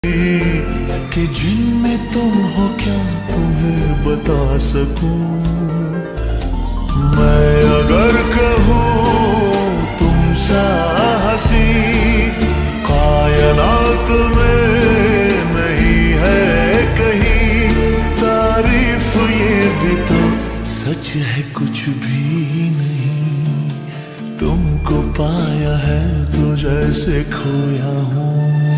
कि जिनमें तुम हो क्या तुम्हें बता सकूं। मैं अगर कहूँ तुम सा हंसी कायनात में नहीं है कहीं, तारीफ ये भी तो सच है कुछ भी नहीं। तुमको पाया है तो जैसे खोया हूँ।